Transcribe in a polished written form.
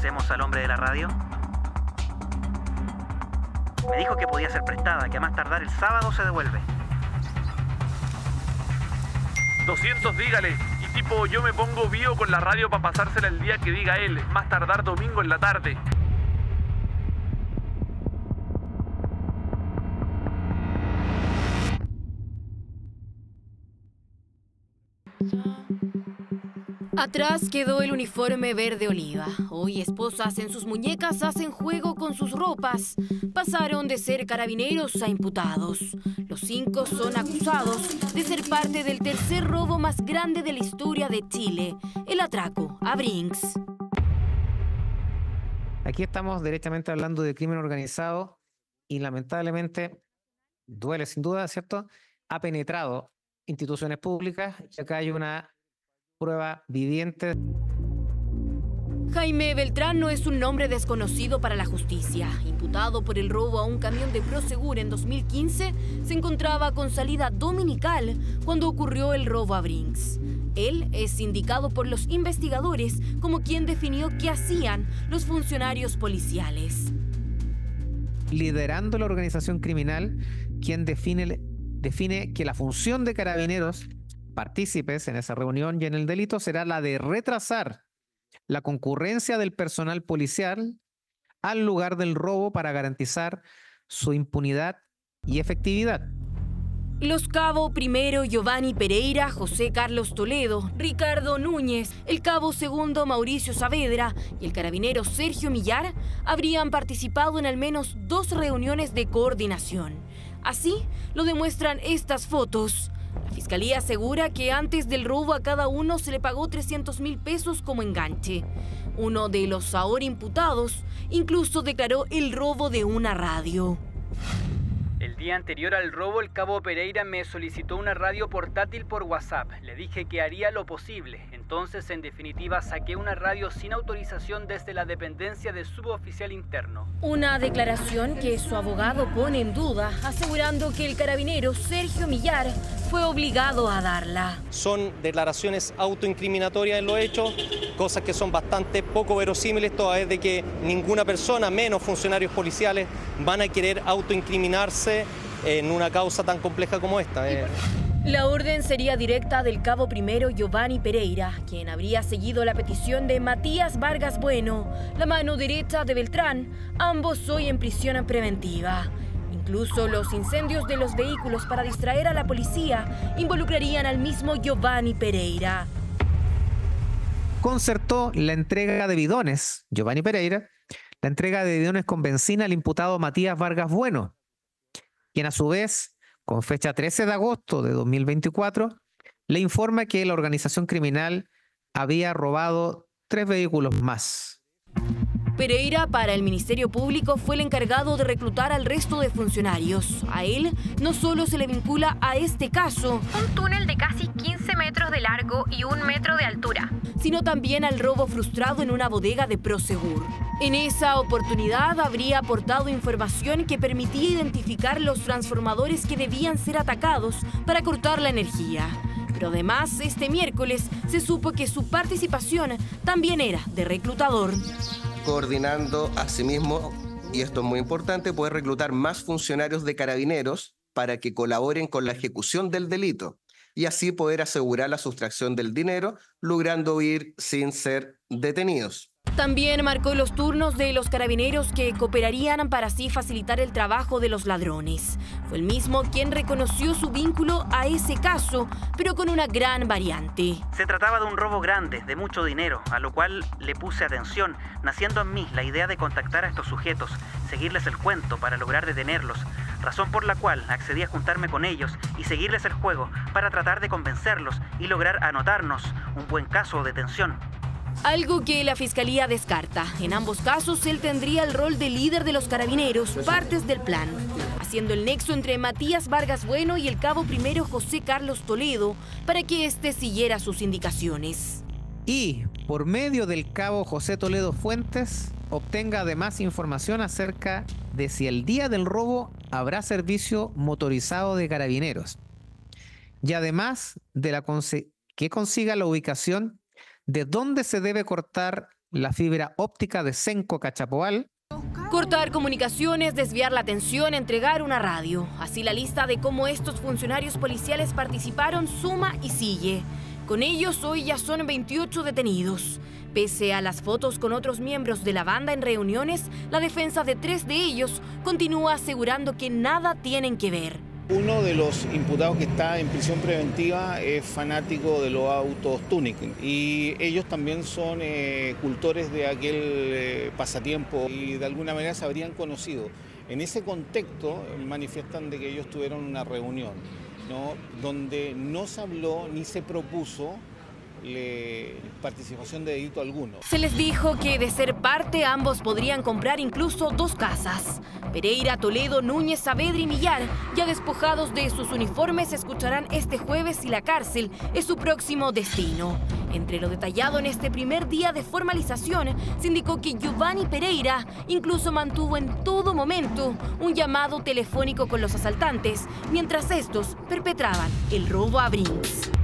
hacemos al hombre de la radio? Me dijo que podía ser prestada, que a más tardar el sábado se devuelve. 200, dígale. Y tipo, yo me pongo vivo con la radio para pasársela el día que diga él, más tardar domingo en la tarde. Atrás quedó el uniforme verde oliva. Hoy esposas en sus muñecas hacen juego con sus ropas. Pasaron de ser carabineros a imputados. Los 5 son acusados de ser parte del tercer robo más grande de la historia de Chile, el atraco a Brinks. Aquí estamos directamente hablando de crimen organizado y lamentablemente, duele sin duda, ¿cierto?, ha penetrado instituciones públicas y acá hay una prueba viviente. Jaime Beltrán no es un nombre desconocido para la justicia. Imputado por el robo a un camión de Prosegur en 2015, se encontraba con salida dominical cuando ocurrió el robo a Brinks. Él es indicado por los investigadores como quien definió qué hacían los funcionarios policiales. Liderando la organización criminal, quien define que la función de carabineros partícipes en esa reunión y en el delito será la de retrasar la concurrencia del personal policial al lugar del robo para garantizar su impunidad y efectividad. Los cabo primero Giovanni Pereira, José Carlos Toledo, Ricardo Núñez, el cabo segundo Mauricio Saavedra y el carabinero Sergio Millar habrían participado en al menos 2 reuniones de coordinación. Así lo demuestran estas fotos. La fiscalía asegura que antes del robo a cada uno se le pagó 300.000 pesos como enganche. Uno de los ahora imputados incluso declaró el robo de una radio. El día anterior al robo, el cabo Pereira me solicitó una radio portátil por WhatsApp. Le dije que haría lo posible. Entonces, en definitiva, saqué una radio sin autorización desde la dependencia de suboficial interno. Una declaración que su abogado pone en duda, asegurando que el carabinero Sergio Millar fue obligado a darla. Son declaraciones autoincriminatorias en los hechos, cosas que son bastante poco verosímiles, toda vez de que ninguna persona, menos funcionarios policiales, van a querer autoincriminarse en una causa tan compleja como esta. La orden sería directa del cabo primero Giovanni Pereira, quien habría seguido la petición de Matías Vargas Bueno, la mano derecha de Beltrán, ambos hoy en prisión preventiva. Incluso los incendios de los vehículos para distraer a la policía involucrarían al mismo Giovanni Pereira. Concertó la entrega de bidones, Giovanni Pereira, la entrega de bidones con benzina al imputado Matías Vargas Bueno, quien a su vez, con fecha 13 de agosto de 2024, le informa que la organización criminal había robado 3 vehículos más. Pereira, para el Ministerio Público, fue el encargado de reclutar al resto de funcionarios. A él no solo se le vincula a este caso, un túnel de casi 15 metros de largo y 1 metro de altura, sino también al robo frustrado en una bodega de Prosegur. En esa oportunidad habría aportado información que permitía identificar los transformadores que debían ser atacados para cortar la energía. Pero además, este miércoles se supo que su participación también era de reclutador. Coordinando asimismo, y esto es muy importante, poder reclutar más funcionarios de carabineros para que colaboren con la ejecución del delito y así poder asegurar la sustracción del dinero, logrando huir sin ser detenidos. También marcó los turnos de los carabineros que cooperarían para así facilitar el trabajo de los ladrones. Fue el mismo quien reconoció su vínculo a ese caso, pero con una gran variante. Se trataba de un robo grande, de mucho dinero, a lo cual le puse atención, naciendo en mí la idea de contactar a estos sujetos, seguirles el cuento para lograr detenerlos, razón por la cual accedí a juntarme con ellos y seguirles el juego para tratar de convencerlos y lograr anotarnos un buen caso o detención. Algo que la fiscalía descarta. En ambos casos, él tendría el rol de líder de los carabineros, partes del plan, haciendo el nexo entre Matías Vargas Bueno y el cabo primero José Carlos Toledo para que éste siguiera sus indicaciones. Y, por medio del cabo José Toledo Fuentes, obtenga además información acerca de si el día del robo habrá servicio motorizado de carabineros. Y además de que consiga la ubicación de dónde se debe cortar la fibra óptica de Senco Cachapoal. Cortar comunicaciones, desviar la atención, entregar una radio. Así la lista de cómo estos funcionarios policiales participaron suma y sigue. Con ellos hoy ya son 28 detenidos. Pese a las fotos con otros miembros de la banda en reuniones, la defensa de 3 de ellos continúa asegurando que nada tienen que ver. Uno de los imputados que está en prisión preventiva es fanático de los autos tuning y ellos también son cultores de aquel pasatiempo y de alguna manera se habrían conocido. En ese contexto manifiestan de que ellos tuvieron una reunión, ¿no?, donde no se habló ni se propuso participación de delito alguno. Se les dijo que de ser parte ambos podrían comprar incluso 2 casas. Pereira, Toledo, Núñez, Saavedra y Millar, ya despojados de sus uniformes, escucharán este jueves si la cárcel es su próximo destino. Entre lo detallado en este primer día de formalización, se indicó que Giovanni Pereira incluso mantuvo en todo momento un llamado telefónico con los asaltantes, mientras estos perpetraban el robo a Brinks.